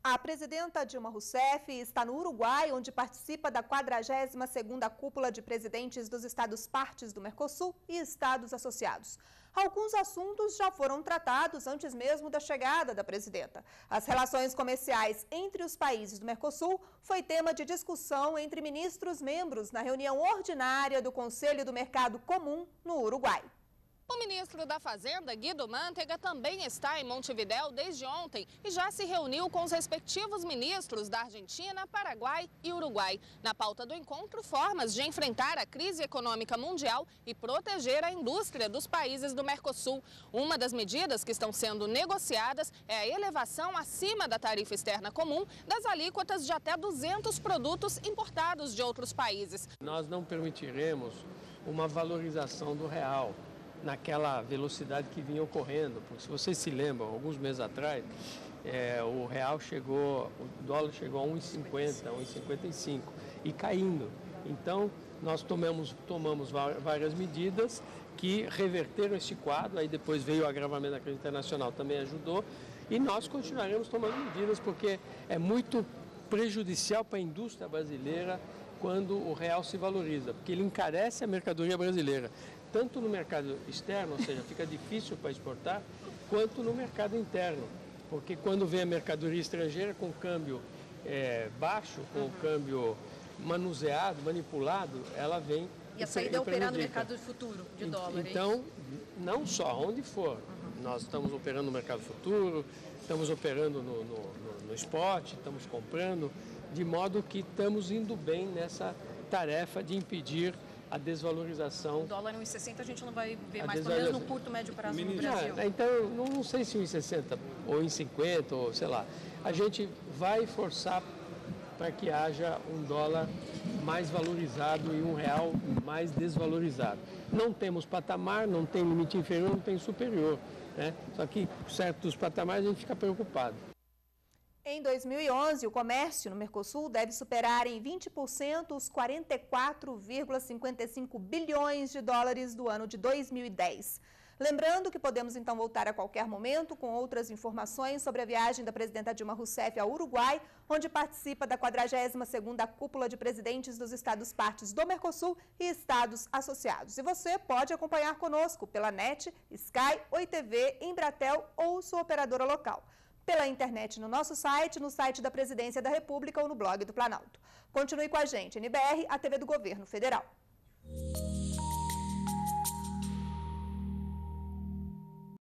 A presidenta Dilma Rousseff está no Uruguai, onde participa da 42ª Cúpula de Presidentes dos Estados Partes do Mercosul e Estados Associados. Alguns assuntos já foram tratados antes mesmo da chegada da presidenta. As relações comerciais entre os países do Mercosul foi tema de discussão entre ministros membros na reunião ordinária do Conselho do Mercado Comum no Uruguai. O ministro da Fazenda, Guido Mantega, também está em Montevidéu desde ontem e já se reuniu com os respectivos ministros da Argentina, Paraguai e Uruguai. Na pauta do encontro, formas de enfrentar a crise econômica mundial e proteger a indústria dos países do Mercosul. Uma das medidas que estão sendo negociadas é a elevação acima da tarifa externa comum das alíquotas de até 200 produtos importados de outros países. Nós não permitiremos uma valorização do real naquela velocidade que vinha ocorrendo, porque se vocês se lembram, alguns meses atrás, o real chegou, o dólar chegou a 1,50, 1,55 e caindo. Então, nós tomamos várias medidas que reverteram esse quadro, aí depois veio o agravamento da crise internacional, também ajudou, e nós continuaremos tomando medidas, porque é muito prejudicial para a indústria brasileira quando o real se valoriza, porque ele encarece a mercadoria brasileira, tanto no mercado externo, ou seja, fica difícil para exportar, quanto no mercado interno, porque quando vem a mercadoria estrangeira com câmbio baixo, com o câmbio manuseado, manipulado, ela vem e a saída é operar no mercado futuro de dólar. Então, não só, onde for, nós estamos operando no mercado futuro, estamos operando no spot, estamos comprando, de modo que estamos indo bem nessa tarefa de impedir a desvalorização. O dólar em 1,60 a gente não vai ver mais, pelo menos no curto, médio prazo no Brasil. Então, não sei se em 1,60 ou em 50, ou sei lá. A gente vai forçar para que haja um dólar mais valorizado e um real mais desvalorizado. Não temos patamar, não tem limite inferior, não tem superior, né? Só que certos patamares a gente fica preocupado. Em 2011, o comércio no Mercosul deve superar em 20% os 44,55 bilhões de dólares do ano de 2010. Lembrando que podemos então voltar a qualquer momento com outras informações sobre a viagem da presidenta Dilma Rousseff ao Uruguai, onde participa da 42ª Cúpula de Presidentes dos Estados Partes do Mercosul e Estados Associados. E você pode acompanhar conosco pela NET, Sky, Oi TV, Embratel ou sua operadora local. Pela internet no nosso site, no site da Presidência da República ou no blog do Planalto. Continue com a gente, NBR, a TV do Governo Federal.